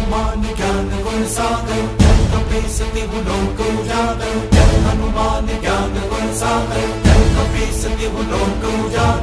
हनुमान ज्ञान गुण सागर, जय कपीस तिहु लोक उजागर। जय हनुमान ज्ञान गुण सागर, जय कपीस तिहु लोक उजागर।